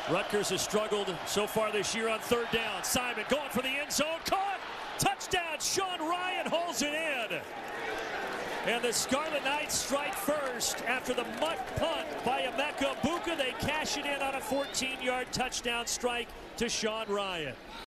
Rutgers has struggled so far this year on third down. Simon going for the end zone. Caught. Touchdown. Sean Ryan holds it in. And the Scarlet Knights strike first after the mutt punt by Emeka Buka. They cash it in on a 14-yard touchdown strike to Sean Ryan.